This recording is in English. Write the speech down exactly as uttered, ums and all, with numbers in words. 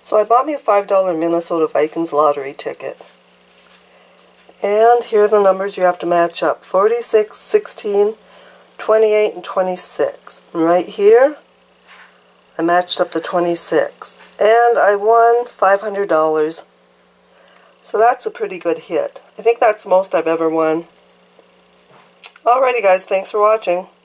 So I bought me a five dollar Minnesota Vikings lottery ticket. And here are the numbers you have to match up. forty-six, sixteen, twenty-eight, and twenty-six. And right here, I matched up the twenty-six. And I won five hundred dollars. So that's a pretty good hit. I think that's the most I've ever won. Alrighty guys, thanks for watching.